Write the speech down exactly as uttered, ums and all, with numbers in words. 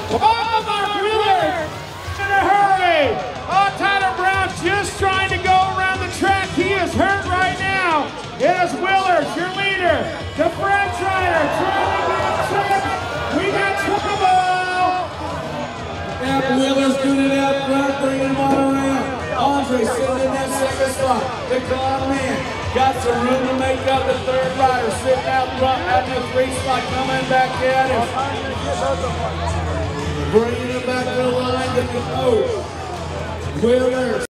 Oh, Mark Wheeler in a hurry. Oh, Tyler Brown just trying to go around the track. He is hurt right now. It is Wheeler, your leader, the French rider, trying to get checked. We got trouble. Yeah, Wheeler's doing it out front, bringing him all around. Andre sitting in that second spot. The Con Man got some room to make up. The third rider sitting out front at the three spot, coming back at him. Bringing him back to the line to the coach. Wheeler.